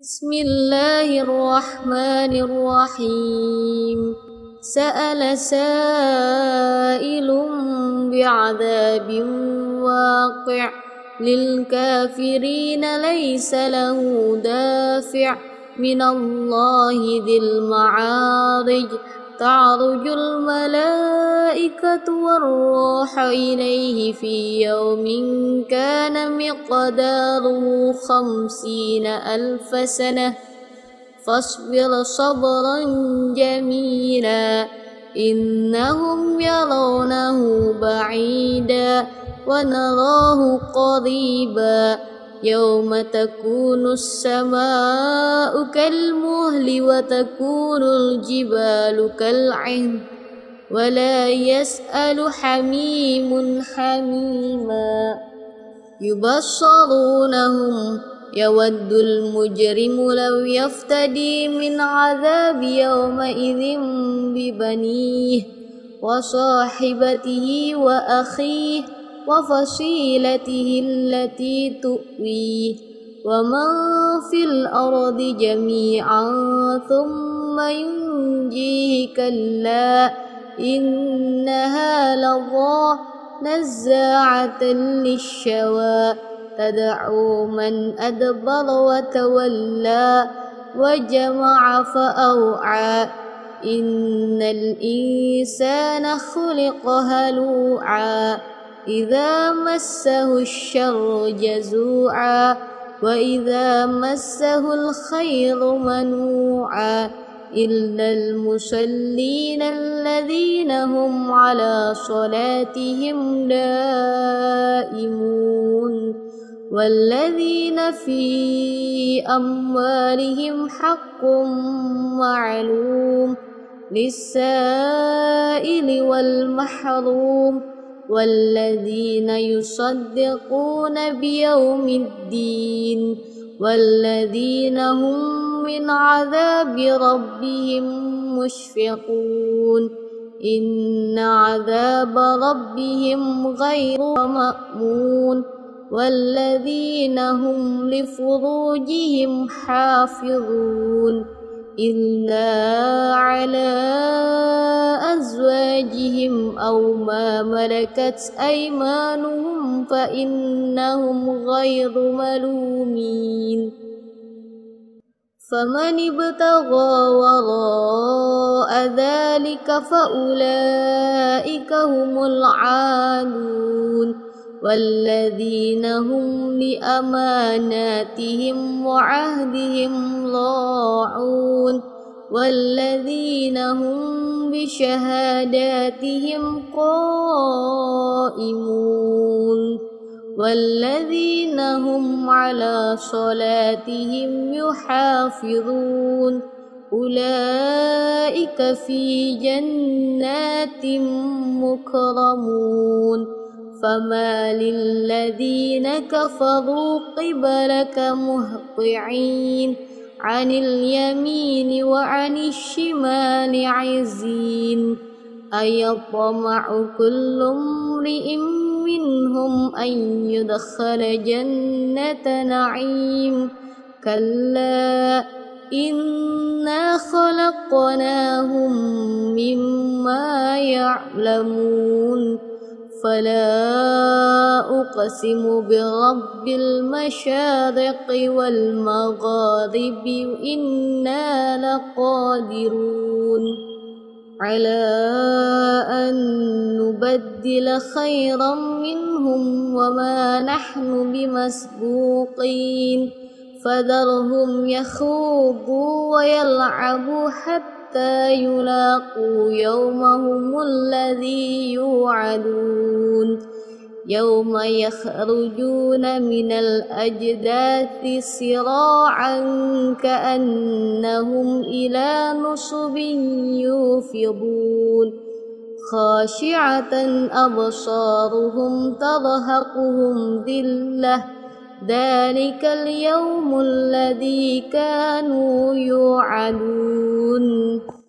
بسم الله الرحمن الرحيم. سأل سائل بعذاب واقع للكافرين ليس له دافع من الله ذي المعارج. تعرج الملائكة والروح إليه في يوم كان مقداره 50,000 سنة فاصبر صبرا جميلا إنهم يرونه بعيدا ونراه قريبا يوم تكون السماء كالمهل وتكون الجبال كالعهن ولا يسأل حميم حميما. يبصرونهم يود المجرم لو يفتدي من عذاب يومئذ ببنيه وصاحبته وأخيه وفصيلته التي تؤويه ومن في الأرض جميعا ثم ينجيه كلا إنها لظى نزاعة للشوى تدعو من أدبر وتولى وجمع فأوعى إن الإنسان خلق هلوعا إذا مسه الشر جزوعا وإذا مسه الخير منوعا إلا المصلين الذين هم على صلاتهم دائمون والذين في أموالهم حق معلوم للسائل والمحروم والذين يصدقون بيوم الدين والذين هم من عذاب ربهم مشفقون إن عذاب ربهم غير مأمون والذين هم لفروجهم حافظون إلا على أزواجهم أو ما ملكت أيمانهم فإنهم غير ملومين. فمن ابتغى وراء ذلك فأولئك هم العادون والذين هم لأماناتهم وعهدهم راعون والذين هم بشهاداتهم قائمون والذين هم على صلاتهم يحافظون أولئك في جنات مكرمون فما للذين كفروا قبلك مهطعين عن اليمين وعن الشمال عزين أيطمع كل امرئ منهم أن يدخل جنة نعيم كلا إنا خلقناهم مما يعلمون فلا أقسم برب المشارق والمغارب إنا لقادرون على أن نبدل خيرا منهم وما نحن بمسبوقين فذرهم يخوضوا ويلعبوا حتى يلاقوا يومهم الذي يوعدون يوم يخرجون من الأجداث سراعا كأنهم إلى نصب يوفضون خاشعة أبصارهم ترهقهم ذلة ذلك اليوم الذي كانوا يوعدون.